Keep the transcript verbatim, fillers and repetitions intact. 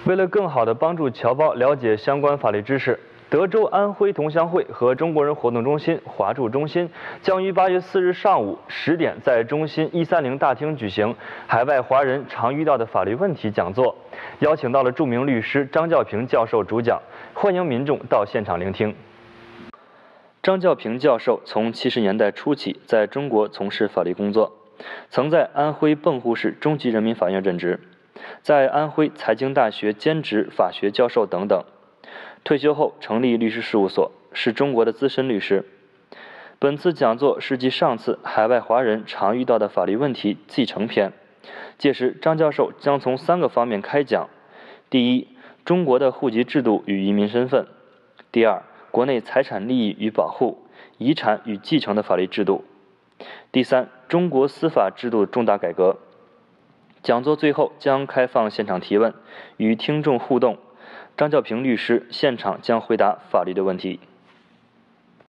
为了更好地帮助侨胞了解相关法律知识，德州安徽同乡会和中国人活动中心华驻中心将于八月四日上午十点在中心一三零大厅举行海外华人常遇到的法律问题讲座，邀请到了著名律师张教平教授主讲，欢迎民众到现场聆听。张教平教授从七十年代初起在中国从事法律工作，曾在安徽蚌埠市中级人民法院任职，在安徽财经大学兼职法学教授等等。退休后成立律师事务所，是中国的资深律师。本次讲座是继上次海外华人常遇到的法律问题继承篇，届时张教授将从三个方面开讲：第一，中国的户籍制度与移民身份；第二，国内财产利益与保护、遗产与继承的法律制度；第三，中国司法制度重大改革。讲座最后将开放现场提问，与听众互动。张教平律师现场将回答法律的问题。